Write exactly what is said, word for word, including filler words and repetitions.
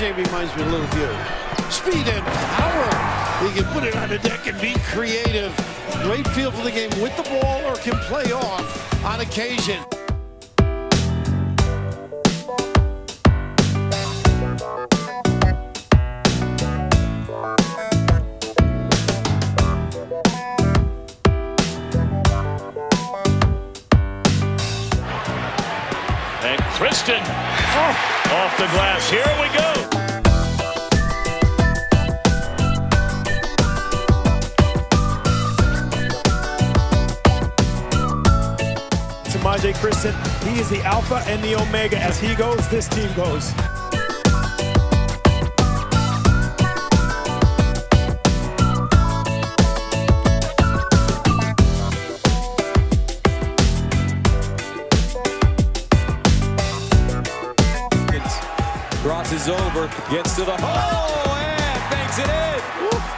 Xavier reminds me a little of you. Speed and power. He can put it on the deck and be creative. Great feel for the game with the ball or can play off on occasion. And Christon oh. off the glass. Here we go. Semaj Christon, he is the alpha and the omega. As he goes, this team goes. Crosses over, gets to the hole, and banks it in. Woo.